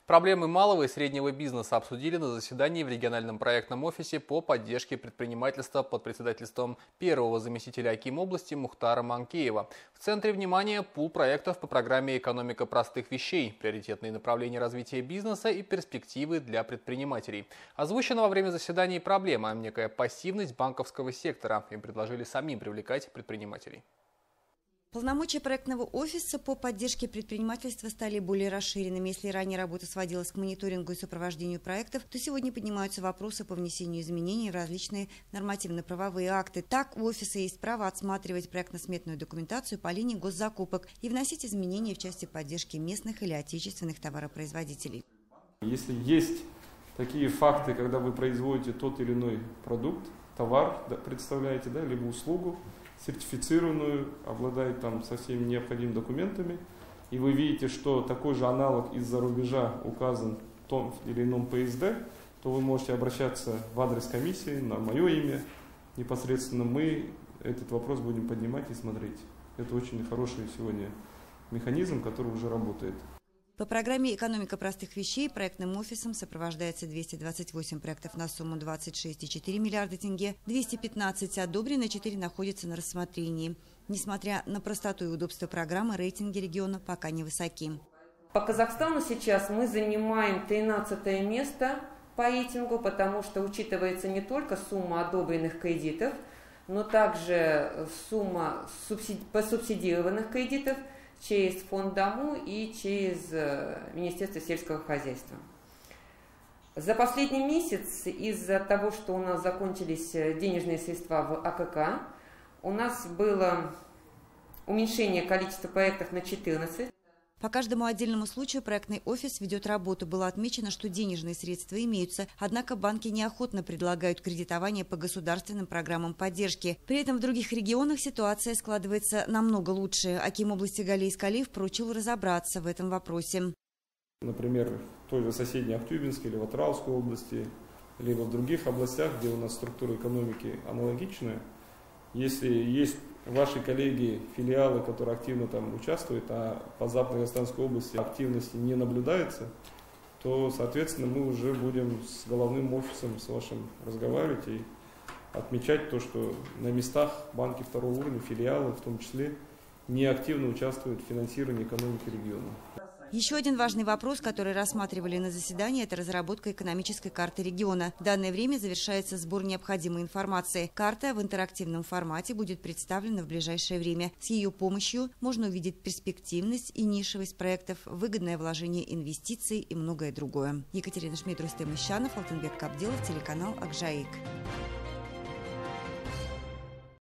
Проблемы малого и среднего бизнеса обсудили на заседании в региональном проектном офисе по поддержке предпринимательства под председательством первого заместителя аким области Мухтара Манкеева. В центре внимания пул проектов по программе «Экономика простых вещей», приоритетные направления развития бизнеса и перспективы для предпринимателей. Озвучена во время заседания проблема – некая пассивность банковского сектора. Им предложили самим привлекать предпринимателей. Полномочия проектного офиса по поддержке предпринимательства стали более расширенными. Если ранее работа сводилась к мониторингу и сопровождению проектов, то сегодня поднимаются вопросы по внесению изменений в различные нормативно-правовые акты. Так, у офиса есть право отсматривать проектно-сметную документацию по линии госзакупок и вносить изменения в части поддержки местных или отечественных товаропроизводителей. Если есть такие факты, когда вы производите тот или иной продукт, товар представляете, либо услугу, сертифицированную, обладает со всеми необходимыми документами, и вы видите, что такой же аналог из-за рубежа указан в том или ином ПСД, то вы можете обращаться в адрес комиссии на мое имя. Непосредственно мы этот вопрос будем поднимать и смотреть. Это очень хороший сегодня механизм, который уже работает. По программе «Экономика простых вещей» проектным офисом сопровождается 228 проектов на сумму 26,4 миллиарда тенге, 215 одобрены, 4 находятся на рассмотрении. Несмотря на простоту и удобство программы, рейтинги региона пока невысоки. По Казахстану сейчас мы занимаем 13 место по рейтингу, потому что учитывается не только сумма одобренных кредитов, но также сумма посубсидированных кредитов через фонд Дому и через Министерство сельского хозяйства. За последний месяц, из-за того, что у нас закончились денежные средства в АКК, у нас было уменьшение количества проектов на 14. По каждому отдельному случаю проектный офис ведет работу. Было отмечено, что денежные средства имеются, однако банки неохотно предлагают кредитование по государственным программам поддержки. При этом в других регионах ситуация складывается намного лучше. Аким области Галей Искалиев поручил разобраться в этом вопросе. Например, в той же соседней Актюбинской или в Атырауской области, либо в других областях, где у нас структура экономики аналогичная, если есть ваши коллеги, филиалы, которые активно там участвуют, а по Западно-Казахстанской области активности не наблюдается, то, соответственно, мы уже будем с головным офисом с вашим разговаривать и отмечать то, что на местах банки второго уровня, филиалы в том числе, не активно участвуют в финансировании экономики региона. Еще один важный вопрос, который рассматривали на заседании, это разработка экономической карты региона. В данное время завершается сбор необходимой информации. Карта в интерактивном формате будет представлена в ближайшее время. С ее помощью можно увидеть перспективность и нишевость проектов, выгодное вложение инвестиций и многое другое. Екатерина Шмидт, Рустем Ищанов, Алтынбек Кабдилов, телеканал Акжаик.